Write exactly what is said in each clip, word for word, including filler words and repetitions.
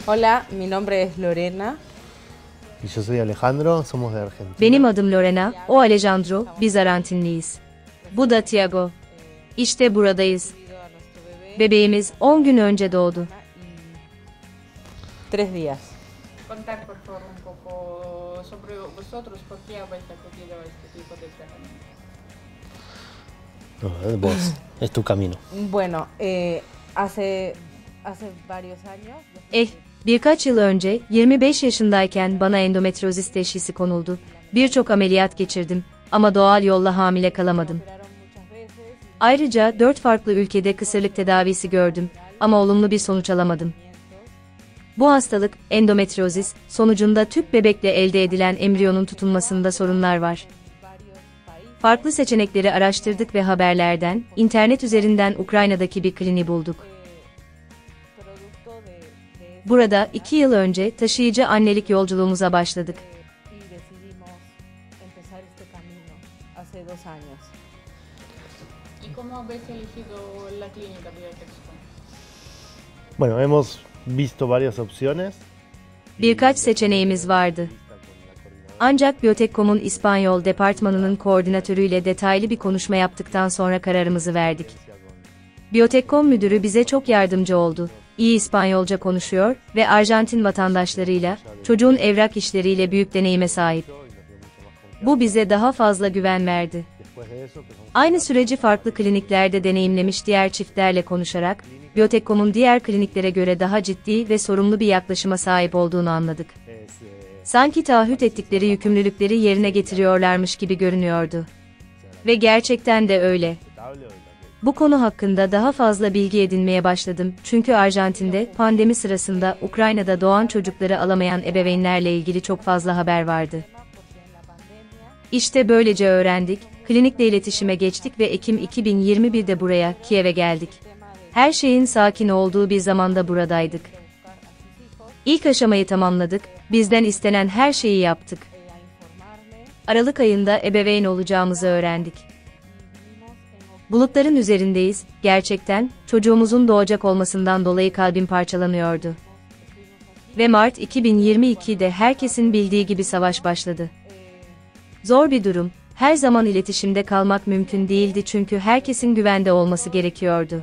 Hola, mi nombre es Lorena. Y yo soy Alejandro, somos de Argentina. Benim adım Lorena, o Alejandro, biz Arjantinliyiz. Bu da Tiago. İşte buradayız. Bebeğimiz on gün önce doğdu. Tres días. Contar por favor un poco sobre vosotros, por qué habéis acudido a este tipo de tratamiento. No, vos, es tu camino. Bueno, eh, hace, hace varios años. Eh, birkaç yıl önce, yirmi beş yaşındayken bana endometriozis teşhisi konuldu. Birçok ameliyat geçirdim ama doğal yolla hamile kalamadım. Ayrıca dört farklı ülkede kısırlık tedavisi gördüm ama olumlu bir sonuç alamadım. Bu hastalık, endometriozis, sonucunda tüp bebekle elde edilen embriyonun tutunmasında sorunlar var. Farklı seçenekleri araştırdık ve haberlerden, internet üzerinden Ukrayna'daki bir kliniği bulduk. Burada iki yıl önce taşıyıcı annelik yolculuğumuza başladık. ¿Y cómo habéis elegido la clínica Biotexcom? Bueno, hemos visto varias opciones. Birkaç seçeneğimiz vardı. Ancak Biotexcom'un İspanyol departmanının koordinatörüyle detaylı bir konuşma yaptıktan sonra kararımızı verdik. Biotexcom müdürü bize çok yardımcı oldu. İyi İspanyolca konuşuyor ve Arjantin vatandaşlarıyla, çocuğun evrak işleriyle büyük deneyime sahip. Bu bize daha fazla güven verdi. Aynı süreci farklı kliniklerde deneyimlemiş diğer çiftlerle konuşarak, Biotexcom'un diğer kliniklere göre daha ciddi ve sorumlu bir yaklaşıma sahip olduğunu anladık. Sanki taahhüt ettikleri yükümlülükleri yerine getiriyorlarmış gibi görünüyordu. Ve gerçekten de öyle. Bu konu hakkında daha fazla bilgi edinmeye başladım çünkü Arjantin'de pandemi sırasında Ukrayna'da doğan çocukları alamayan ebeveynlerle ilgili çok fazla haber vardı. İşte böylece öğrendik, klinikle iletişime geçtik ve Ekim iki bin yirmi bir'de buraya, Kiev'e geldik. Her şeyin sakin olduğu bir zamanda buradaydık. İlk aşamayı tamamladık, bizden istenen her şeyi yaptık. Aralık ayında ebeveyn olacağımızı öğrendik. Bulutların üzerindeyiz, gerçekten, çocuğumuzun doğacak olmasından dolayı kalbim parçalanıyordu. Ve Mart iki bin yirmi iki'de herkesin bildiği gibi savaş başladı. Zor bir durum, her zaman iletişimde kalmak mümkün değildi çünkü herkesin güvende olması gerekiyordu.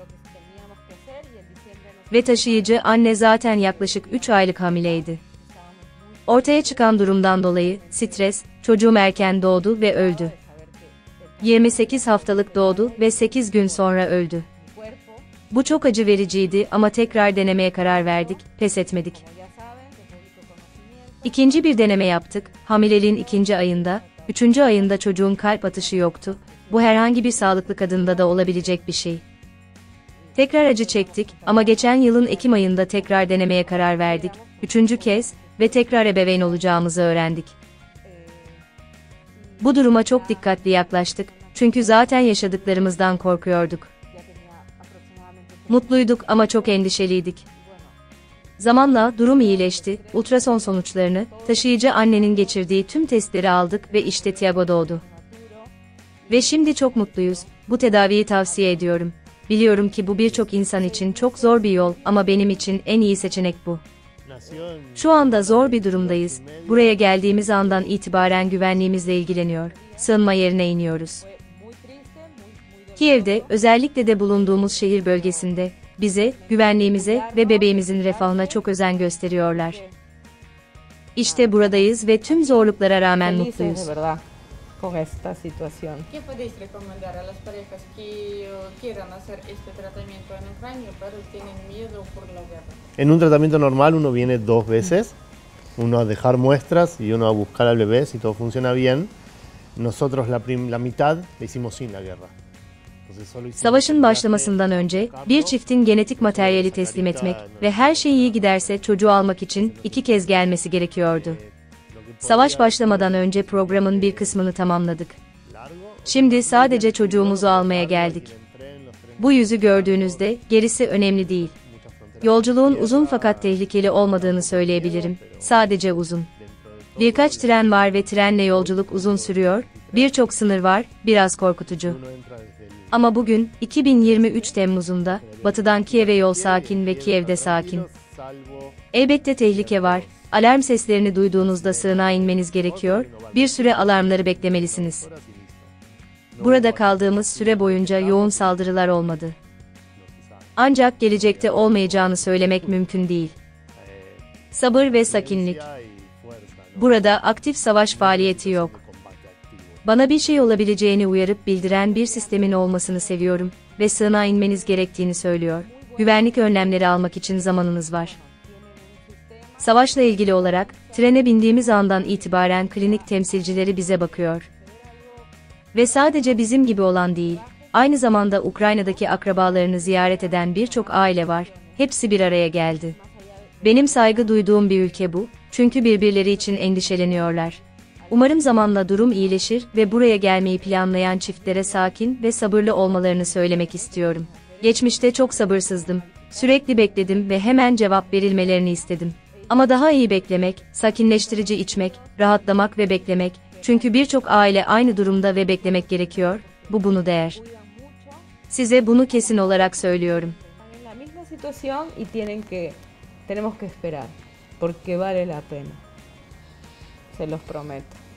Ve taşıyıcı anne zaten yaklaşık üç aylık hamileydi. Ortaya çıkan durumdan dolayı, stres, çocuğum erken doğdu ve öldü. yirmi sekiz haftalık doğdu ve sekiz gün sonra öldü. Bu çok acı vericiydi ama tekrar denemeye karar verdik, pes etmedik. İkinci bir deneme yaptık, hamileliğin ikinci ayında, üçüncü ayında çocuğun kalp atışı yoktu, bu herhangi bir sağlıklı kadında da olabilecek bir şey. Tekrar acı çektik ama geçen yılın Ekim ayında tekrar denemeye karar verdik, üçüncü kez ve tekrar ebeveyn olacağımızı öğrendik. Bu duruma çok dikkatli yaklaştık, çünkü zaten yaşadıklarımızdan korkuyorduk. Mutluyduk ama çok endişeliydik. Zamanla durum iyileşti, ultrason sonuçlarını, taşıyıcı annenin geçirdiği tüm testleri aldık ve işte Tiago doğdu. Ve şimdi çok mutluyuz, bu tedaviyi tavsiye ediyorum. Biliyorum ki bu birçok insan için çok zor bir yol ama benim için en iyi seçenek bu. Şu anda zor bir durumdayız, buraya geldiğimiz andan itibaren güvenliğimizle ilgileniyor, sığınma yerine iniyoruz. Kiev'de, özellikle de bulunduğumuz şehir bölgesinde, bize, güvenliğimize ve bebeğimizin refahına çok özen gösteriyorlar. İşte buradayız ve tüm zorluklara rağmen mutluyuz. Con esta situación. ¿Qué podéis recomendar a las parejas que uh, quieran hacer este tratamiento en Ucrania pero tienen miedo por la guerra? En un tratamiento normal uno viene dos veces, uno a dejar muestras y uno a buscar al bebé si todo funciona bien. Nosotros la, prim, la mitad la hicimos sin la guerra. Savaşın başlamasından önce, bir çiftin genetik materyali teslim etmek ve her şey iyi giderse çocuğu almak için iki kez gelmesi gerekiyordu. Savaş başlamadan önce programın bir kısmını tamamladık. Şimdi sadece çocuğumuzu almaya geldik. Bu yüzü gördüğünüzde, gerisi önemli değil. Yolculuğun uzun fakat tehlikeli olmadığını söyleyebilirim, sadece uzun. Birkaç tren var ve trenle yolculuk uzun sürüyor, birçok sınır var, biraz korkutucu. Ama bugün, iki bin yirmi üç Temmuz'unda, batıdan Kiev'e yol sakin ve Kiev'de sakin. Elbette tehlike var. Alarm seslerini duyduğunuzda sığınağa inmeniz gerekiyor, bir süre alarmları beklemelisiniz. Burada kaldığımız süre boyunca yoğun saldırılar olmadı. Ancak gelecekte olmayacağını söylemek mümkün değil. Sabır ve sakinlik. Burada aktif savaş faaliyeti yok. Bana bir şey olabileceğini uyarıp bildiren bir sistemin olmasını seviyorum ve sığınağa inmeniz gerektiğini söylüyor. Güvenlik önlemleri almak için zamanınız var. Savaşla ilgili olarak, trene bindiğimiz andan itibaren klinik temsilcileri bize bakıyor. Ve sadece bizim gibi olan değil, aynı zamanda Ukrayna'daki akrabalarını ziyaret eden birçok aile var, hepsi bir araya geldi. Benim saygı duyduğum bir ülke bu, çünkü birbirleri için endişeleniyorlar. Umarım zamanla durum iyileşir ve buraya gelmeyi planlayan çiftlere sakin ve sabırlı olmalarını söylemek istiyorum. Geçmişte çok sabırsızdım, sürekli bekledim ve hemen cevap verilmelerini istedim. Ama daha iyi beklemek, sakinleştirici içmek, rahatlamak ve beklemek, çünkü birçok aile aynı durumda ve beklemek gerekiyor, bu bunu değer. Size bunu kesin olarak söylüyorum. En la misma situación y tienen que, tenemos que esperar, porque vale la pena. Se los prometo.